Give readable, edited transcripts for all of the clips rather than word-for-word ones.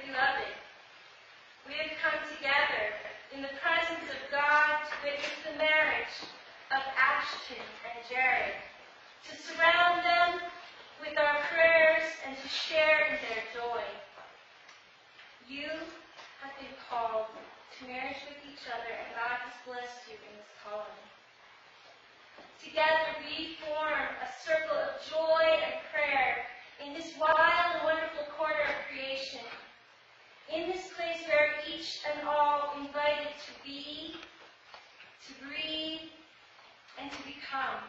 beloved. We have come together in the presence of God to witness the marriage of Ashton and Jared, to surround them with our prayers and to share in their joy. You have been called to marriage with each other, and God has blessed you in this calling. Together we form a circle of joy and prayer in this wild and wonderful corner of creation, in this place where each and all invited to be, to breathe, and to become.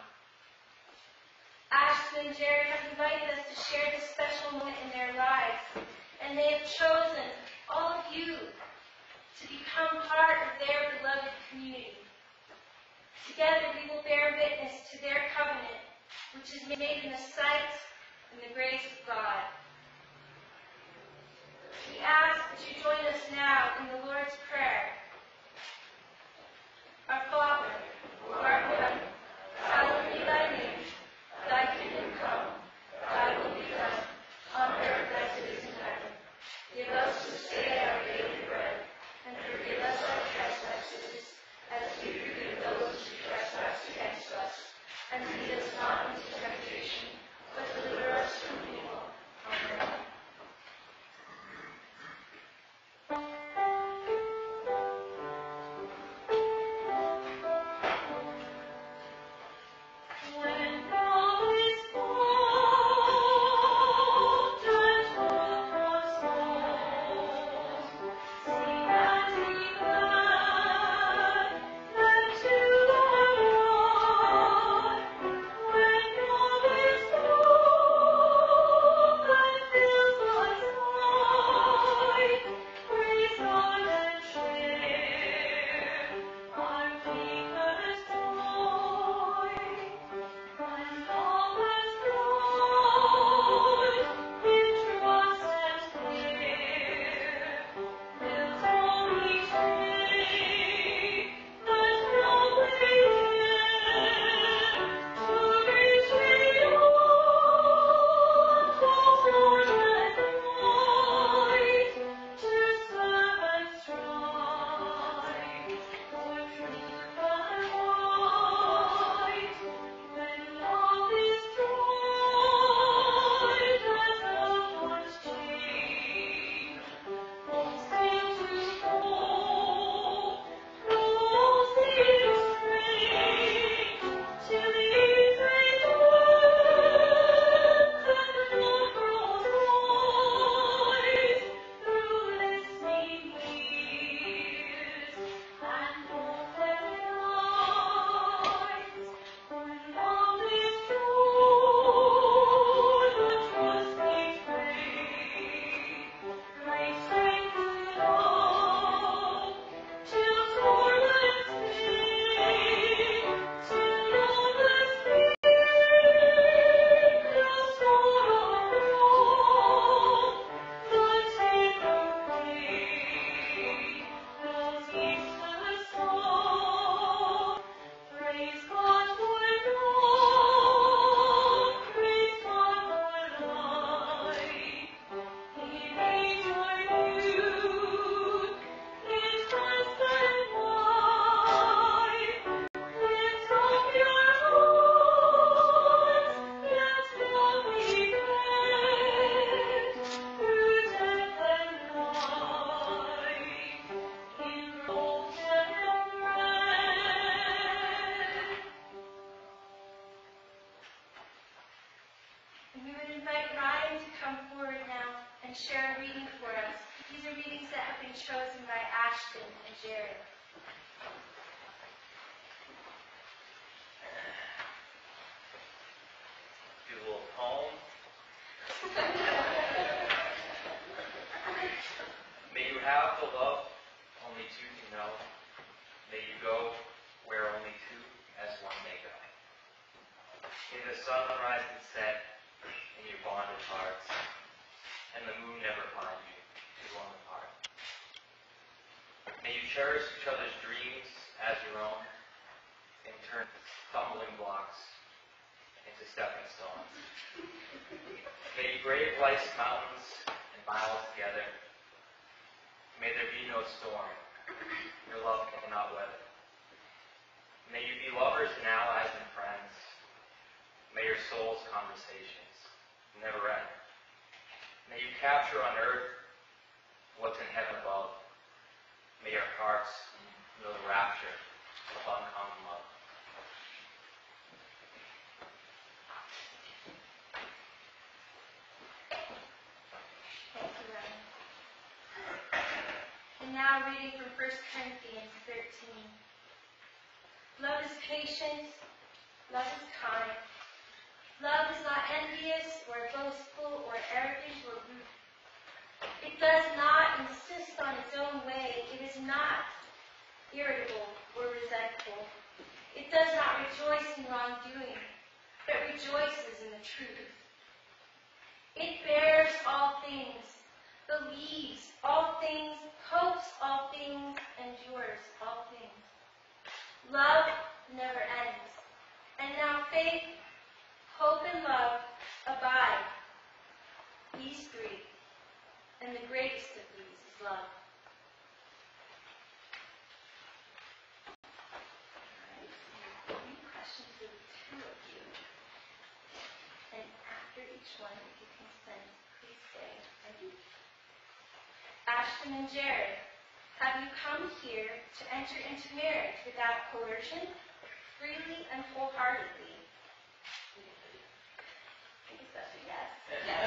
Ashton and Jared have invited us to share this special moment in their lives, and they have chosen all of you to become part of their beloved community. Together we will bear witness to their covenant, which is made in the sight and the grace of God. We ask that you join us now in the Lord's Prayer. Our Father, who art in heaven, hallowed be thy name. Thy kingdom come, thy will be done, on earth as it is in heaven. Give us this day our daily bread, and forgive us our trespasses, as we forgive those who trespass against us. And lead us not into temptation, but deliver us from evil. Amen. Share a reading for us. These are readings that have been chosen by Ashton and Jared. Do a little poem. May you have the love only two can know. May you go where only two as one may go. May the sun rise and set in your bonded hearts, and the moon never find you too long apart. May you cherish each other's dreams as your own, and turn stumbling blocks into stepping stones. May you brave life's mountains and miles together, no storm your love cannot weather. May you be lovers and allies and friends. May your soul's conversations never end. May you capture on earth what's in heaven above. May your hearts know the rapture of uncommon love. Thank you, Ryan. And now reading from 1 Corinthians 13. Love is patient. Love is kind. Love is not envious or boastful or arrogant or rude. It does not insist on its own way. It is not irritable or resentful. It does not rejoice in wrongdoing, but rejoices in the truth. It bears all things, believes all things, hopes all things, endures all things. Love never ends. And now faith, hope, and love abide. These three. And the greatest of these is love. All right, 3 questions for the 2 of you. And after each one, if you consent, please say, I do. Ashton and Jared, have you come here to enter into marriage without coercion, freely and wholeheartedly? I guess that's a yes. Yes.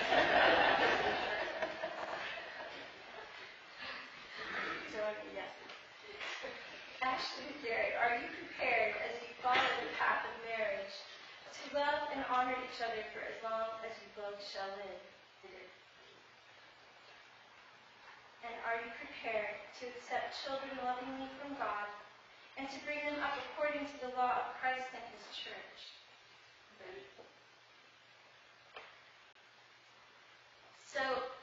Yes. Ashton and Jared, are you prepared, as you follow the path of marriage, to love and honor each other for as long as you both shall live? And are you prepared to accept children lovingly from God and to bring them up according to the law of Christ and His church? So,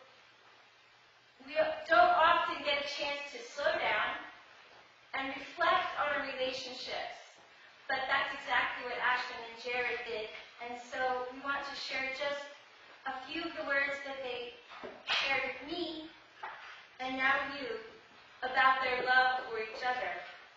we don't often get a chance to slow down and reflect on our relationships, but that's exactly what Ashton and Jared did. And so we want to share just a few of the words that they shared with me, and now you, about their love for each other.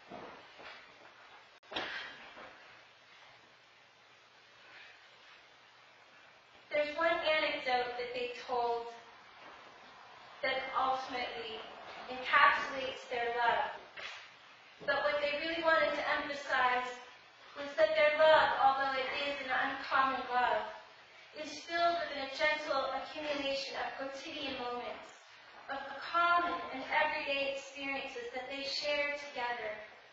There's one anecdote that they told that ultimately encapsulates their love. But what they really wanted to emphasize was that their love, although it is an uncommon love, is filled with a gentle accumulation of quotidian moments, of the common and everyday experiences that they share together.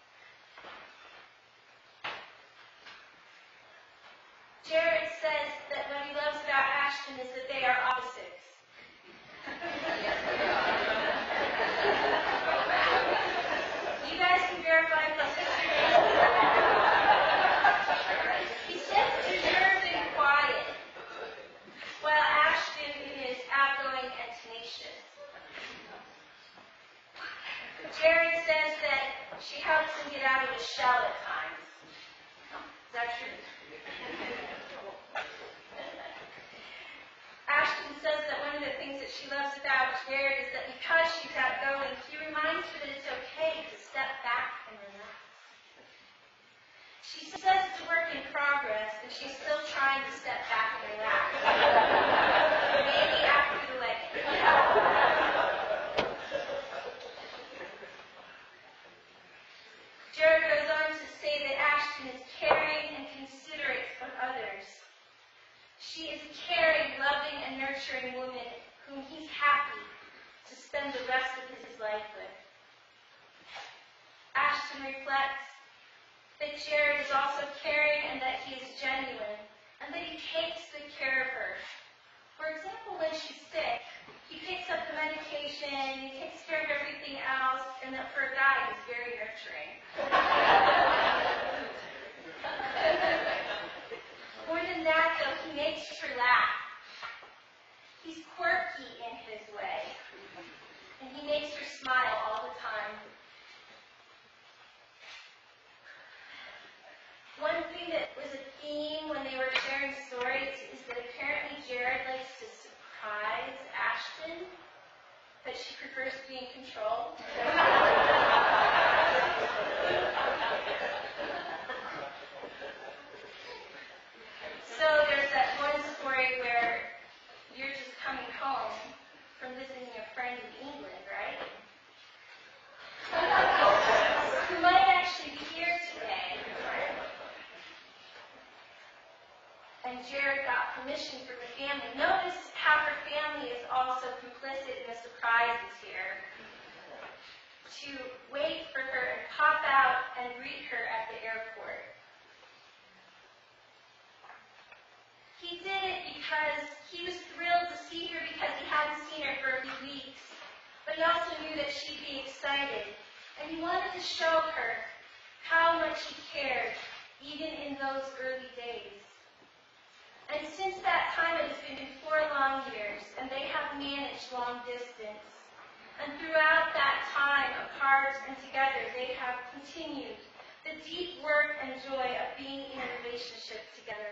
Jared says that what he loves about Ashton is that they are opposites. You guys can verify this. He says reserved and quiet, while Ashton is outgoing and tenacious. Jared says that she helps him get out of his shell at times. Is that true? Ashton says that one of the things that she loves about Jared is that because she's outgoing, he reminds her that it's okay to step back and relax. She says it's a work in progress, and she's still trying to step back and relax. Maybe after the wedding. Jared goes on to say that Ashton is caring and considerate of others. She is a caring, loving, and nurturing woman whom he's happy to spend the rest of his life with. Ashton reflects that Jared is also caring and that he is genuine, and that he takes good care of her. For example, when she's sick, he picks up the medication, he takes care of everything else, and that for a guy, he's very nurturing. More than that, though, he makes her laugh. He's quirky in his way, and he makes her smile all the time. One thing that was a theme when they were sharing stories is that apparently Jared likes to surprise Ashton, but she prefers to be in control. Jared got permission from the family. Notice how her family is also complicit in the surprises here. To wait for her and pop out and greet her at the airport. He did it because he was thrilled to see her because he hadn't seen her for a few weeks. But he also knew that she'd be excited. And he wanted to show her how much he cared, even in those early days. And since that time, it has been 4 long years, and they have managed long distance. And throughout that time, apart and together, they have continued the deep work and joy of being in a relationship together.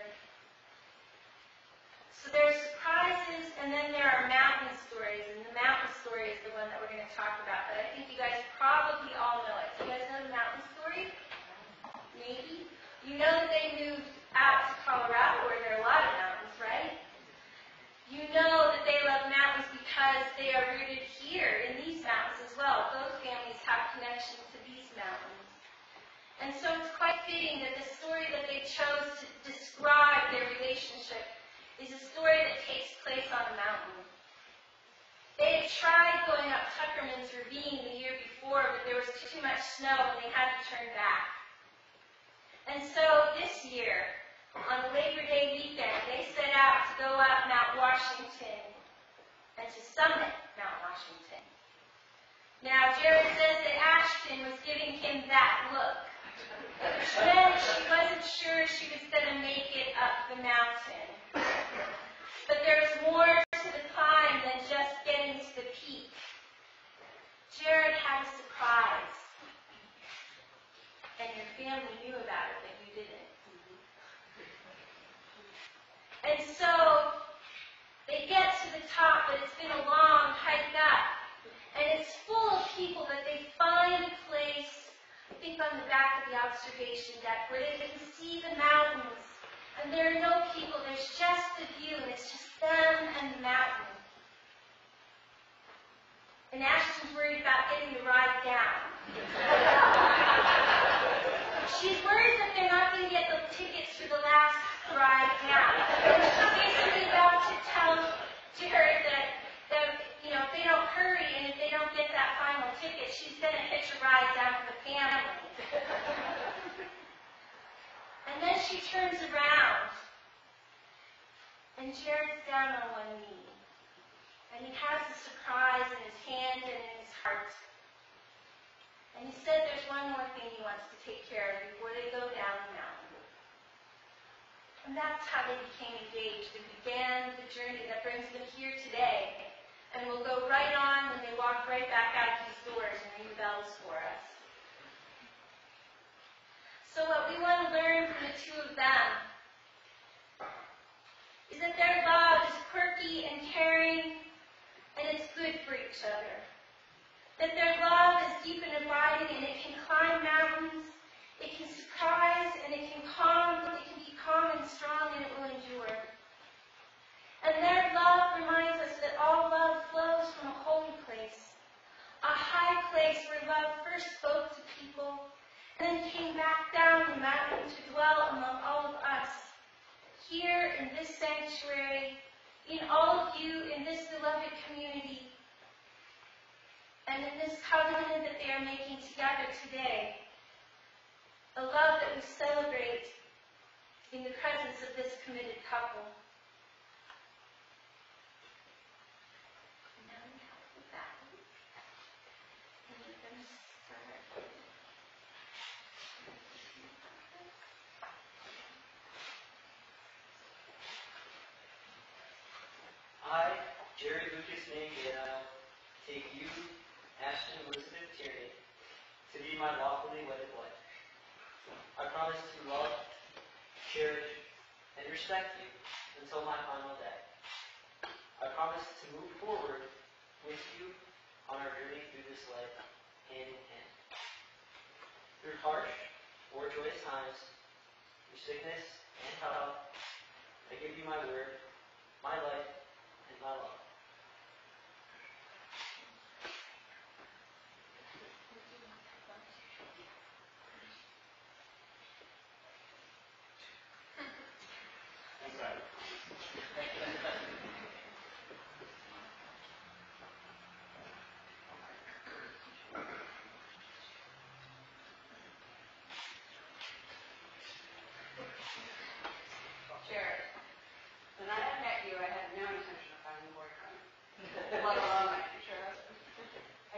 So there are surprises, and then there are mountain stories, and the mountain story is the one that we're going to talk about. But I think you guys probably all know it. Do you guys know the mountain story? Maybe. You know that they moved out to Colorado, where there are a lot of mountains, right? You know that they love mountains because they are rooted here in these mountains as well. Both families have connections to these mountains. And so it's quite fitting that the story that they chose to describe their relationship is a story that takes place on a mountain. They had tried going up Tuckerman's Ravine the year before, but there was too much snow and they had to turn back. And so this year, on Labor Day weekend, they set out to go up Mount Washington and to summit Mount Washington. Now, Jared says that Ashton was giving him that look, which meant she wasn't sure she was going to make it up the mountain. But there was more to the climb than just getting to the peak. Jared had a surprise. And your family knew about it, but you didn't. And so, they get to the top, but it's been a long hike up. And it's full of people, but they find a place, I think on the back of the observation deck, where they can see the mountains. And there are no people, there's just the view, and it's just them and the mountain. And Ashton's worried about getting the ride down. She's worried that they're not going to get the tickets for the last ride down. And she's basically about to tell to her that if they don't hurry and if they don't get that final ticket, she's going to hitch a ride down for the family. And then she turns around, and Jared's down on one knee. And he has a surprise in his hand and in his heart. And he said there's one more thing he wants to take care of before they go down the mountain. And that's how they became engaged and began the journey that brings them here today. And will go right on when they walk right back out these doors and ring the bells for us. So what we want to learn from the two of them is that their love is quirky and caring, and it's good for each other. That their love is deep and abiding, and it can climb mountains, it can surprise, and it can be calm and strong, and it will endure. And their love reminds us that all love flows from a holy place, a high place where love first spoke to people, and then came back down the mountain to dwell among all of us, here in this sanctuary, in all of you, in this beloved community, and in this covenant that they are making together today. A love that we celebrate in the presence of this committed couple. Now we have the balance. And we're going to start. I, Jared Lucas Mangano, take you, Ashton Elizabeth Tierney, to be my lawfully wedded wife. I promise to love, cherish, and respect you until my final day. I promise to move forward with you on our journey through this life, hand in hand. Through harsh or joyous times, through sickness and health, I give you my word, my life, and my love. Inside.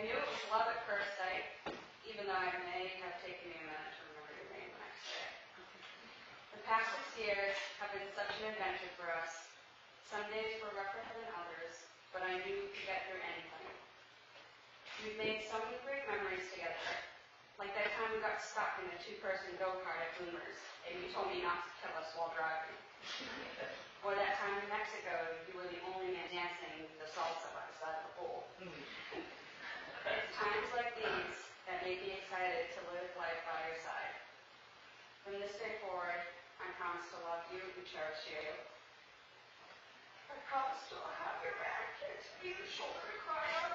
knew it was love at first sight, even though I may have taken you a minute to remember your name when I say it. The past 6 years have been such an adventure for us. Some days were rougher than others, but I knew we could get through anything. We've made so many great memories together, like that time we got stuck in a 2-person go-kart at Boomers, and you told me not to kill us while driving. Or that time in Mexico, you were the only man dancing the salsa by the side of the pool. It's times like these that make me excited to live life by your side. From this day forward, I promise to love you and cherish you. I promise to have your back and to be the shoulder to cry on.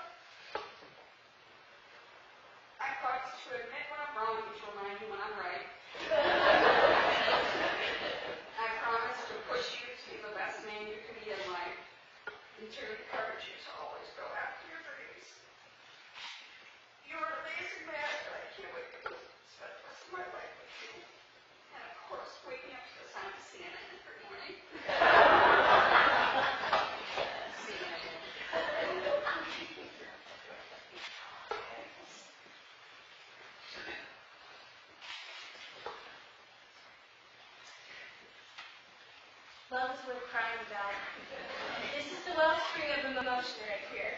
I promise to admit when I'm wrong and to remind you when I'm right. I promise to push you to be the best man you can be in life and to encourage you to always go after your dreams. You're an amazing man, and I can't wait to spend the rest of my life with you. And of course, waking up to the sound of CNN every morning. Love is worth crying about. This is the wellspring of emotion right here.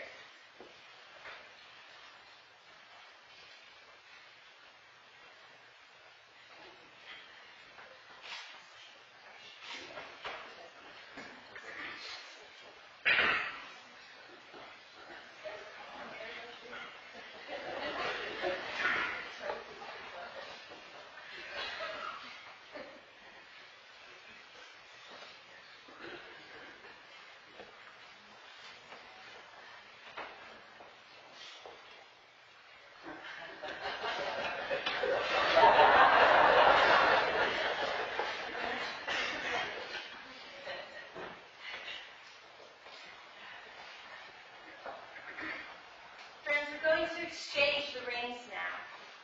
We're going to exchange the rings now.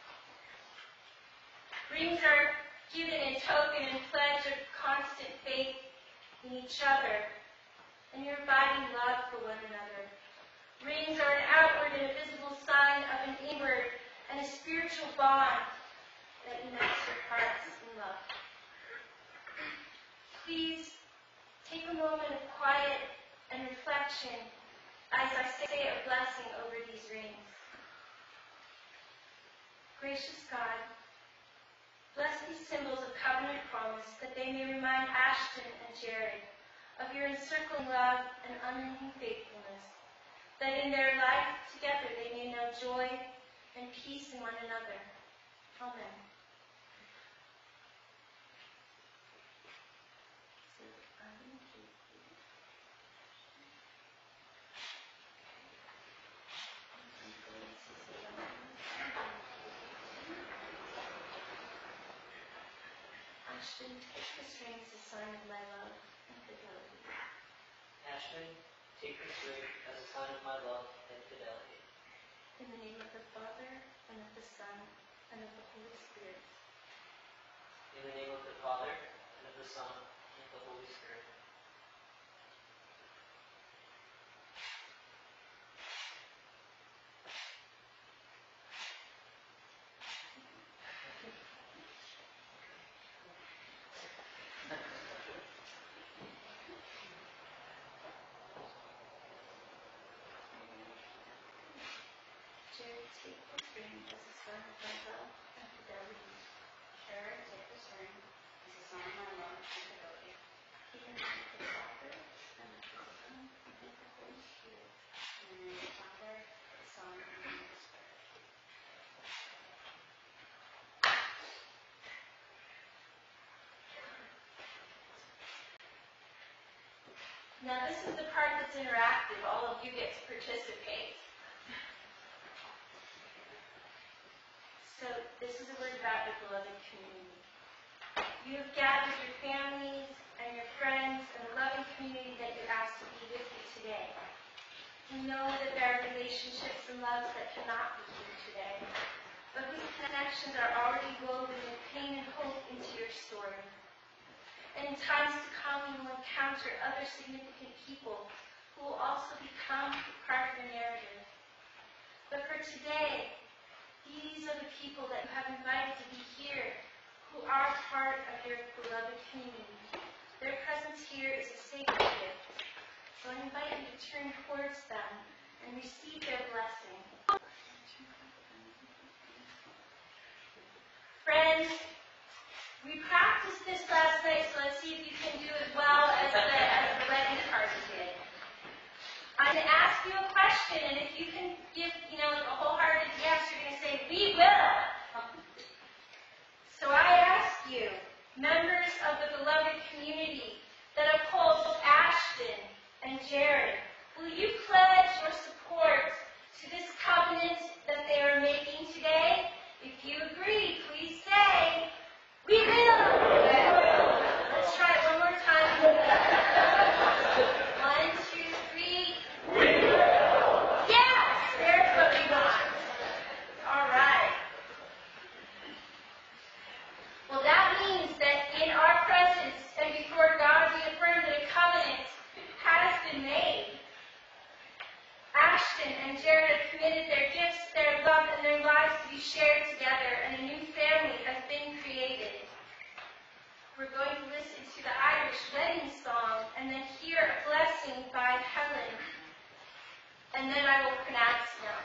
Rings are given in token and pledge of constant faith in each other and your abiding love for one another. Rings are an outward and a visible sign of an inward and a spiritual bond that unites your hearts in love. Please take a moment of quiet and reflection as I say a blessing over these rings. Gracious God, bless these symbols of covenant promise that they may remind Ashton and Jared of your encircling love and unending faithfulness, that in their life together they may know joy and peace in one another. Amen. Ashton, take this ring as a sign of my love and fidelity. Ashton, take this ring as a sign of my love and fidelity. In the name of the Father, and of the Son, and of the Holy Spirit. In the name of the Father, and of the Son, and of the Holy Spirit. Jared, take this ring as a sign of my love and fidelity. Jared, take this ring as a sign of my love and fidelity. In the name of the Father, and of the Son, and of the Holy Spirit. In the name of the Father, the Son, and the Holy Spirit. Now this is the part that's interactive. All of you get to participate. So this is a word about the beloved community. You have gathered your families and your friends and the loving community that you asked to be with you today. We know that there are relationships and loves that cannot be here today, but these connections are already woven with pain and hope into your story. And in times to come, you will encounter other significant people who will also become part of the narrative. But for today, these are the people that you have invited to be here, who are part of your beloved community. Their presence here is a sacred gift. So I invite you to turn towards them and receive their blessing. Friends, we practiced this last night, so let's see if you can do as well as the wedding party did. I'm going to ask you a question, and if you can give, a wholehearted yes, you're going to say, "We will." So I ask you, members of the beloved community that upholds Ashton and Jared, will you pledge your support to this covenant that they are making today? If you agree, please say, "We will." Let's try it one more time. 1, 2, 3. We will. Yes, there's what we want. All right. Well, that means that in our presence and before God, we affirm that a covenant has been made. Ashton and Jared have committed their gifts, their love, and their lives to be shared together, and a new family has been created. We're going to listen to the Irish wedding song and then hear a blessing by Helen. And then I will pronounce them.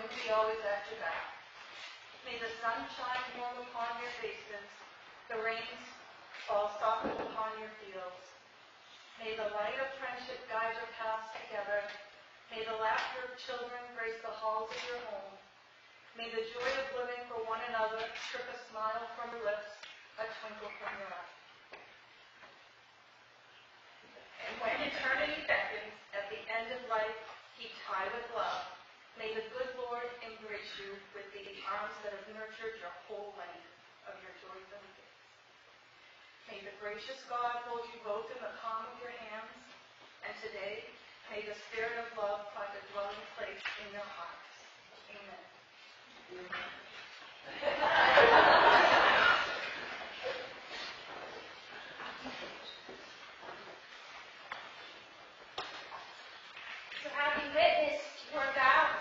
and be always at your back. May the sun shine warm upon your faces, the rains fall softly upon your fields. May the light of friendship guide your paths together. May the laughter of children grace the halls of your home. May the joy of living for one another strip a smile from your lips, a twinkle from your eye. And when eternity beckons, at the end of life, heaped high with love, may the good Lord embrace you with the arms that have nurtured your whole length of your joys and gifts. May the gracious God hold you both in the palm of your hands, and today, may the spirit of love find a dwelling place in your hearts. Amen. So having witnessed your vows,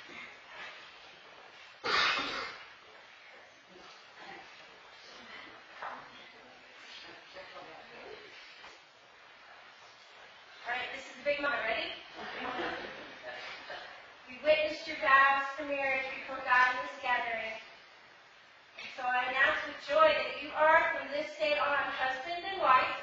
all right, this is the big moment. Ready? We witnessed your vows for marriage before God in this gathering. And so I announce with joy that you are from this day on husband and wife,